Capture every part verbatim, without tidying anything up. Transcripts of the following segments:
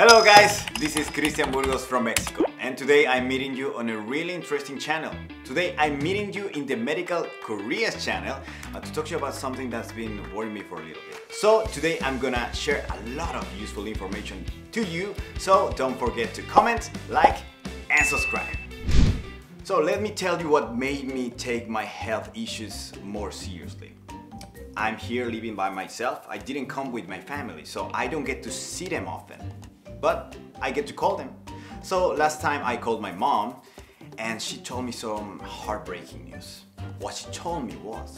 Hello guys, this is Cristian Burgos from Mexico, and today I'm meeting you on a really interesting channel. Today I'm meeting you in the Medical Korea's channel uh, to talk to you about something that's been worrying me for a little bit. So today I'm gonna share a lot of useful information to you, so don't forget to comment, like, and subscribe. So let me tell you what made me take my health issues more seriously. I'm here living by myself. I didn't come with my family, so I don't get to see them often. But I get to call them. So last time I called my mom and she told me some heartbreaking news. What she told me was,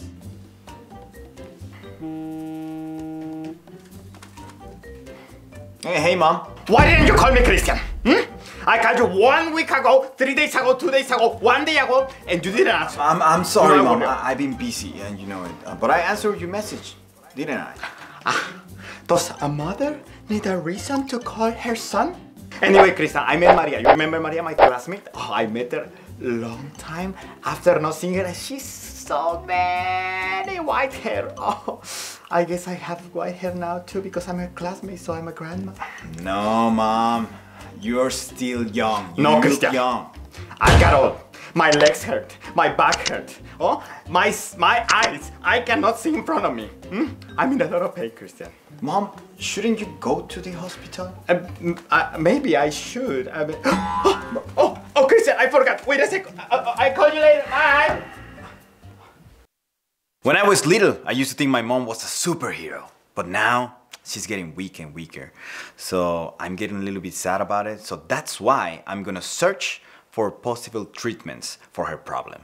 Hey, hey mom. Why didn't you call me, Cristian? Hmm? I called you one week ago, three days ago, two days ago, one day ago, and you didn't answer. I'm, I'm sorry, No, mom. no. I, I've been busy and you know it. Uh, but I answered your message, didn't I? Ah, does a mother need a reason to call her son? Anyway, Cristian, I met Maria. You remember Maria, my classmate? Oh, I met her long time after not seeing her. She's so many white hair. Oh, I guess I have white hair now too because I'm her classmate, so I'm a grandma. No, mom. You're still young. You No, look Cristian. young. I got old. My legs hurt. My back hurt. Oh, my my eyes. I cannot see in front of me. Hmm? I'm in a lot of pain, Cristian. Mom, shouldn't you go to the hospital? Uh, m- uh, maybe I should. I mean, oh, oh, oh, Cristian, I forgot. Wait a sec. Uh, I call you later. Bye. When I was little, I used to think my mom was a superhero. But now, she's getting weak and weaker. So I'm getting a little bit sad about it. So that's why I'm gonna search for possible treatments for her problem.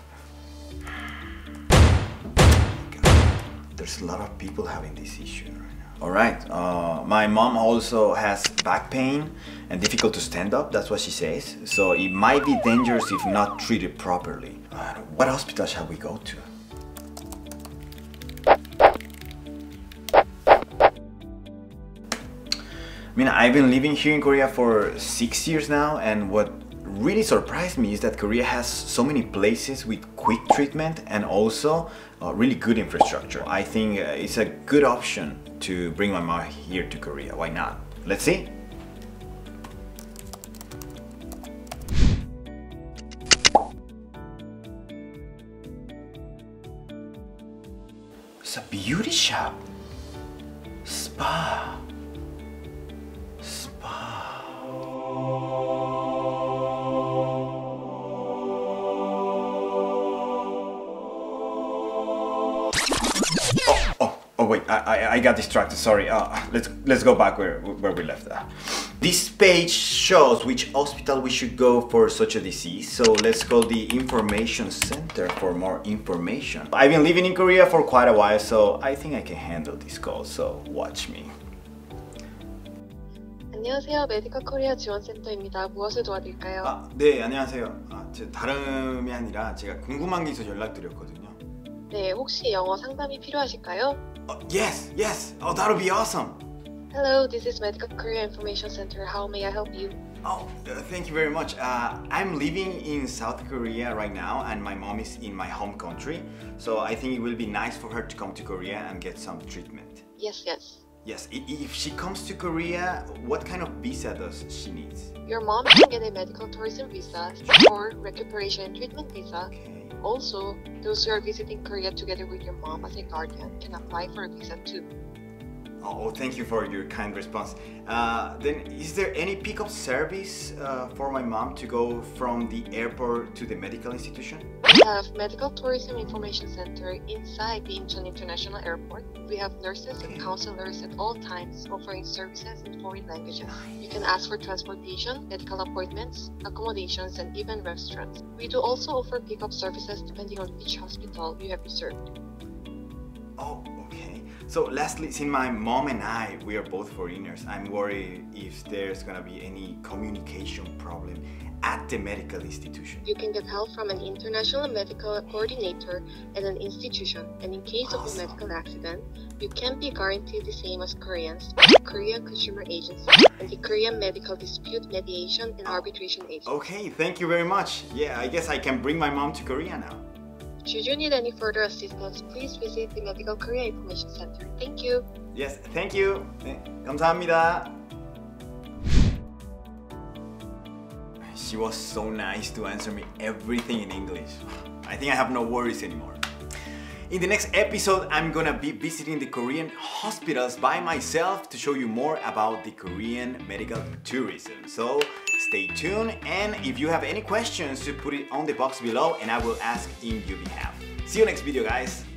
There's a lot of people having this issue right now. All right, uh, my mom also has back pain and difficult to stand up, that's what she says. So it might be dangerous if not treated properly. Uh, what hospital shall we go to? I mean, I've been living here in Korea for six years now, and what really surprised me is that Korea has so many places with quick treatment and also uh, really good infrastructure. I think uh, it's a good option to bring my mom here to Korea. Why not? Let's see. It's a beauty shop. Spa. Oh, oh, oh wait, I, I, I got distracted, sorry. Uh, let's, let's go back where, where we left that. This page shows which hospital we should go for such a disease. So let's call the information center for more information. I've been living in Korea for quite a while, so I think I can handle this call, so watch me. 안녕하세요. 메디컬 코리아 지원센터입니다. 무엇을 도와드릴까요? 아, 네, 안녕하세요. 아, 제 다름이 아니라 제가 궁금한 게 있어서 연락드렸거든요. 네, 혹시 영어 상담이 필요하실까요? Oh, yes, yes. Oh, that'll be awesome. Hello, this is Medical Korea Information Center. How may I help you? Oh, uh, thank you very much. Uh, I'm living in South Korea right now, and my mom is in my home country. So I think it will be nice for her to come to Korea and get some treatment. Yes, yes. Yes, i- if she comes to Korea, what kind of visa does she need? Your mom can get a medical tourism visa or recuperation and treatment visa. Okay. Also, those who are visiting Korea together with your mom as a guardian can apply for a visa too. Oh, thank you for your kind response. Uh, then, is there any pickup service uh, for my mom to go from the airport to the medical institution? We have Medical Tourism Information Center inside the Incheon International Airport. We have nurses and counselors at all times offering services in foreign languages. You can ask for transportation, medical appointments, accommodations, and even restaurants. We do also offer pickup services depending on which hospital you have reserved. Oh, okay. So lastly, since my mom and I, we are both foreigners, I'm worried if there's gonna be any communication problem at the medical institution. You can get help from an international medical coordinator at an institution, and in case of a Awesome. medical accident, you can be guaranteed the same as Koreans by the Korean Consumer Agency and the Korean Medical Dispute Mediation and Arbitration Agency. Okay, thank you very much. Yeah, I guess I can bring my mom to Korea now. Should you need any further assistance, please visit the Medical Korea Information Center. Thank you. Yes, thank you. 네, 감사합니다. she was so nice to answer me everything in English. I think I have no worries anymore. In the next episode, I'm gonna be visiting the Korean hospitals by myself to show you more about the Korean medical tourism. So stay tuned, and if you have any questions, to put it on the box below and I will ask in your behalf. See you next video, guys.